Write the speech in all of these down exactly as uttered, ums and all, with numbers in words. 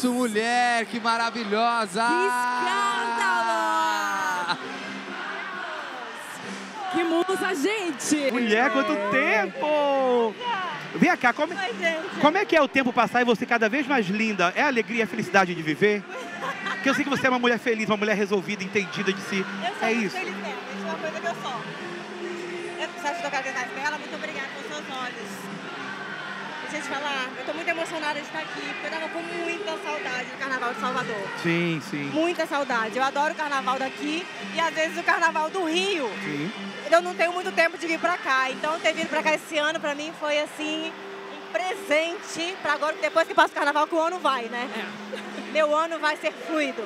isso, mulher, que maravilhosa! Que escândalo! Que musa, gente! Mulher, quanto tempo! Vem cá, como, Oi, gente. como é que é o tempo passar e você cada vez mais linda? É a alegria e a felicidade de viver? Porque eu sei que você é uma mulher feliz, uma mulher resolvida, entendida de si. Eu sou É muito isso. feliz mesmo, isso é uma coisa que eu sou. Eu preciso tocar detalhes dela, muito obrigada pelos seus olhos. Deixa eu te falar, eu tô muito emocionada de estar aqui, porque eu tava com muita saudade do Carnaval de Salvador. Sim, sim. Muita saudade. Eu adoro o Carnaval daqui e às vezes o Carnaval do Rio. Sim. Eu não tenho muito tempo de vir pra cá, então ter vindo pra cá esse ano pra mim foi assim, um presente pra agora, depois que passa o Carnaval que o ano vai, né? É. Meu ano vai ser fluido.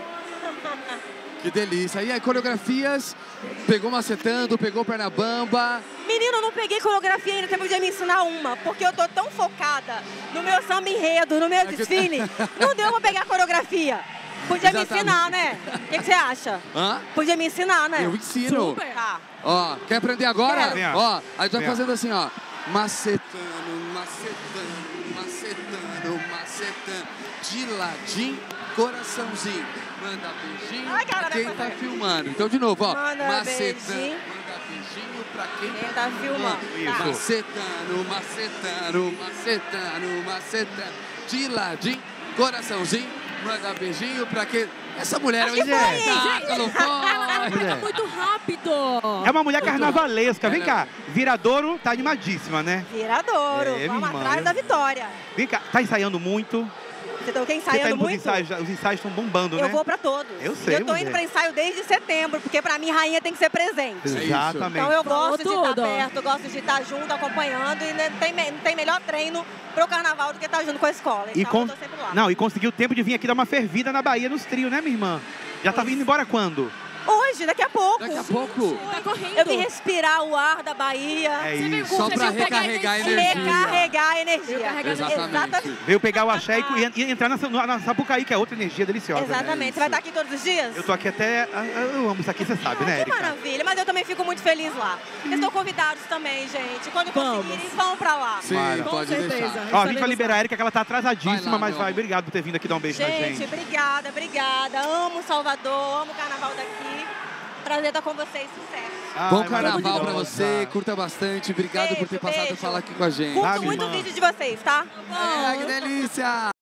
Que delícia. E aí, coreografias? Pegou macetando, pegou perna bamba. Menino, eu não peguei coreografia ainda, você podia me ensinar uma, porque eu tô tão focada no meu samba enredo, no meu desfile, não deu pra pegar coreografia. Podia me Exatamente. ensinar, né? O que, que você acha? Hã? Podia me ensinar, né? Eu ensino. Super. Tá. Ó, quer aprender agora? Quero. Ó, a gente vai Vem, ó. fazendo assim, ó. Macetando, macetando, macetando, macetando. De ladinho, coraçãozinho. Manda beijinho Ai, cara, pra quem vai tá fazer. filmando. Então, de novo, ó. Manda macetando. beijinho. Manda beijinho pra quem, Quem tá filmando. Isso. Macetando, macetando, macetando, macetando. De ladinho, coraçãozinho. Manda beijinho pra quem... Essa mulher é um Acho que foi, hein, espetáculo, Ela, ela foi. pega muito rápido. É uma mulher carnavalesca. Vem Ela- cá, Viradouro tá animadíssima, né? Viradouro, É, vamos minha irmã, atrás eu- da vitória. Vem cá, tá ensaiando muito? Você tá o quê? Você tá Ensaiando indo pros muito? ensaios, os ensaios estão bombando, Eu né? vou pra todos. Eu sei, E eu tô mulher. indo pra ensaio desde setembro, porque pra mim, rainha tem que ser presente. isso. Exatamente. Então eu Falou gosto de estar tudo. perto, gosto de estar junto, acompanhando, e não tem, me- não tem melhor treino pro carnaval do que estar junto com a escola. E Então con- eu tô sempre lá. Não, e conseguiu o tempo de vir aqui dar uma fervida na Bahia, nos trios, né, minha irmã? Já tá vindo embora quando? Hoje, daqui a pouco. Daqui a pouco. Tá correndo. Eu vim respirar o ar da Bahia. É Você veio isso. com- Só você pra veio pegar recarregar a energia. energia. Recarregar a energia. Recarregar Exatamente. Veio pegar o axé e, e- e entrar na, na, na Sapucaí, que é outra energia deliciosa. né? Exatamente. Você vai estar aqui todos os dias? Eu tô aqui até... ah, Eu amo isso aqui, você sabe, né, Ah, que Erika? maravilha, mas eu também fico muito feliz lá. Vocês estão convidados também, gente. Quando Vamos. conseguirem, vão pra lá. Sim, Mara. Com pode certeza. deixar. Ó, a gente Estarei vai liberar a Erika, que ela tá atrasadíssima, Vai lá, mas meu vai. amor. Obrigado por ter vindo aqui dar um beijo na Gente, gente. obrigada, obrigada. Amo Salvador, amo o carnaval daqui. Prazer estar com vocês, sucesso. Ai, Bom carnaval pra maravilhosa. você, curta bastante. Obrigado por ter Beijo, passado beijo. a falar aqui com a gente. Curto Ah, minha muito o irmã. vídeo de vocês, tá? É, que delícia!